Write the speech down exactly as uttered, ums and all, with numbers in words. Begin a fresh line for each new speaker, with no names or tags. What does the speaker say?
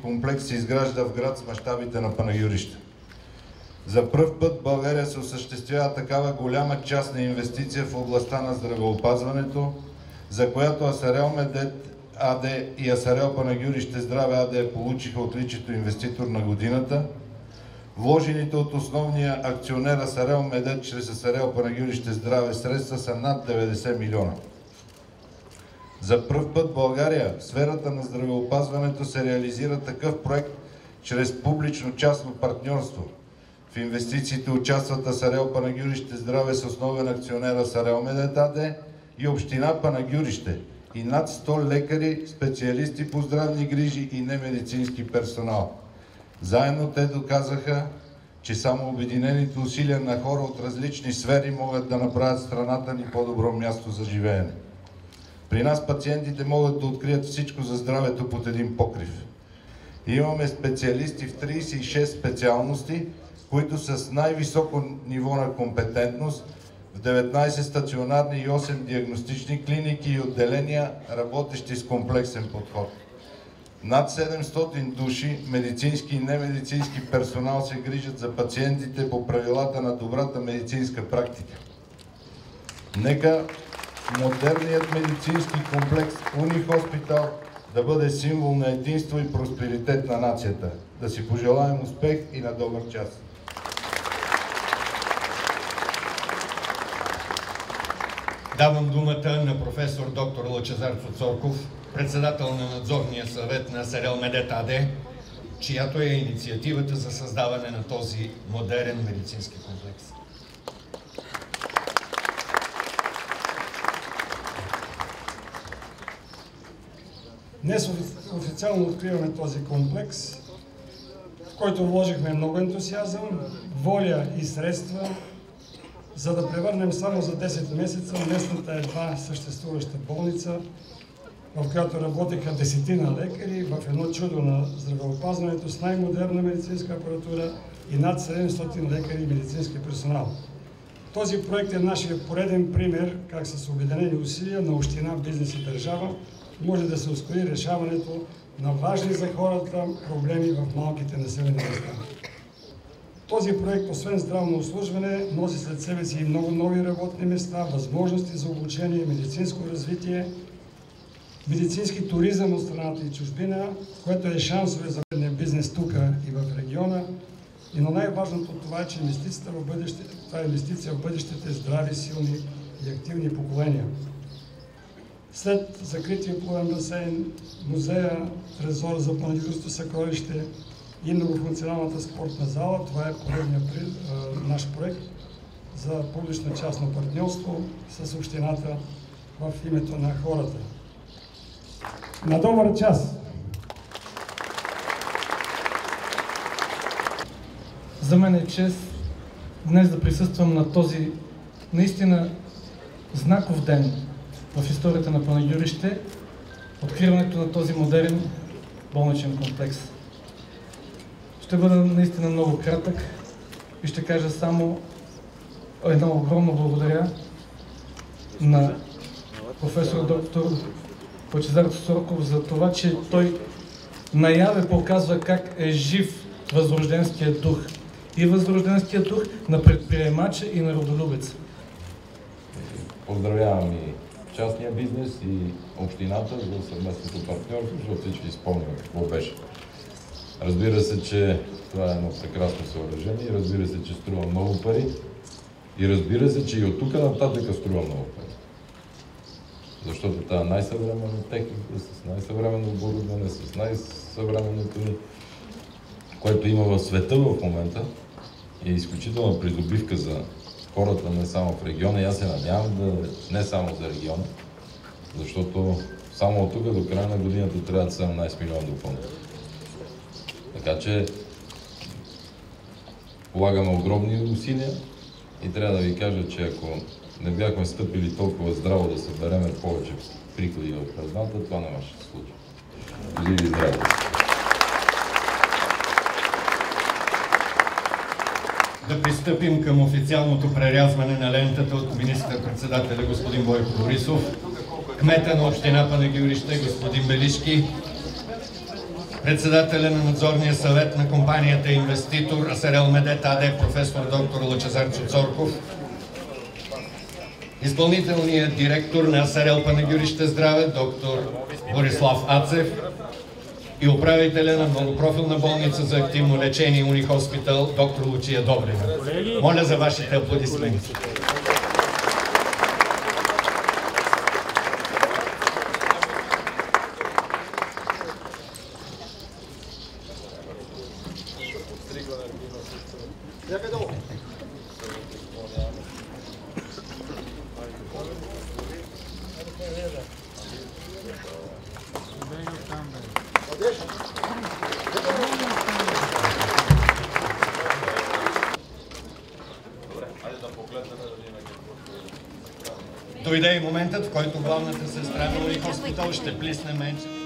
комплекс се изгражда в град с мащабите на Панагюрище. За пръв път в България се осъществява такава голяма частна инвестиция в областта на здравеопазването, за която Асарел Медет АД и Асарел Панагюрище Здраве АД получиха отличието инвеститор на годината. Вложените от основния акционер Асарел Медет чрез Асарел Панагюрище Здраве средства са над деветдесет милиона. За пръв път в България в сферата на здравеопазването се реализира такъв проект чрез публично-частно партньорство. В инвестициите участват Асарел Панагюрище Здраве с основен акционер Асарел Медет АД и община Панагюрище и над сто лекари, специалисти по здравни грижи и немедицински персонал. Заедно те доказаха, че само обединените усилия на хора от различни сфери могат да направят страната ни по-добро място за живеене. При нас пациентите могат да открият всичко за здравето под един покрив. Имаме специалисти в тридесет и шест специалности, които са с най-високо ниво на компетентност в деветнадесет стационарни и осем диагностични клиники и отделения, работещи с комплексен подход. Над седемстотин души, медицински и немедицински персонал се грижат за пациентите по правилата на добрата медицинска практика. Нека модерният медицински комплекс Унихоспитал да бъде символ на единство и просперитет на нацията. Да си пожелаем успех и на добър час!
Давам думата на професор доктор Лъчезар Цуцорков, председател на надзорния съвет на Асарел Медет АД, чиято е инициативата за създаване на този модерен медицински комплекс.
Днес официално откриваме този комплекс, в който вложихме много ентусиазъм, воля и средства, за да превърнем само за десет месеца местната едва съществуваща болница, в която работеха десетина лекари, в едно чудо на здравеопазването с най-модерна медицинска апаратура и над седемстотин лекари и медицински персонал. Този проект е нашия пореден пример как с обединени усилия на община, бизнес и държава може да се ускори решаването на важни за хората проблеми в малките населени места. Този проект, освен здравно обслужване, носи след себе си и много нови работни места, възможности за обучение, медицинско развитие, медицински туризъм от страната и чужбина, което е шансове за бизнес тук и в региона. И но най-важното това е, че инвестицията в бъдеще, това е инвестиция в бъдещите здрави, силни и активни поколения. След закрития плувен басейн, музея, трезор за Панагюрско съкровище и многофункционалната спортна зала, това е поредният наш проект за публично-частно партньорство с общината в името на хората. На добър час!
За мен е чест днес да присъствам на този наистина знаков ден в историята на Панагюрище, откриването на този модерен болничен комплекс. Ще бъда наистина много кратък и ще кажа само едно огромно благодаря на професор доктор Лъчезар Цуцорков за това, че той наяве показва как е жив възрожденския дух. И възрожденския дух на предприемача и на родолюбеца.
Поздравявам и частния бизнес и общината за съвместното партньорство, защото всички спомняме какво беше. Разбира се, че това е едно прекрасно съоръжение и разбира се, че струва много пари и разбира се, че и от тук нататък струва много пари. Защото тази най-съвременна техника, с най-съвременно оборудване, с най-съвременното ни, което има в света в момента, е изключителна придобивка за хората не само в региона. И аз се надявам да не само за региона, защото само от тук до края на годината трябва да са седемнадесет милиона допълнително. Така че полагаме огромни усилия и трябва да ви кажа, че ако не бяхме стъпили толкова здраво да събереме повече приходи в хазната, това нямаше да се случи. Живи и здраво!
Да пристъпим към официалното прерязване на лентата от министър-председателя господин Бойко Борисов, кмета на община Панагюрище господин Белишки, председателя на надзорния съвет на компанията инвеститор Асерел Медет АД професор доктор Лъчезар Цуцорков, изпълнителният директор на Асерел Панагюрище здраве доктор Борислав Ацев и управителя на многопрофилна болница за активно лечение Унихоспитал доктор Лучия Добрева. Моля за вашите аплодисменти. Дойде и моментът, в който главната сестра на Унихоспитал ще плисне менче.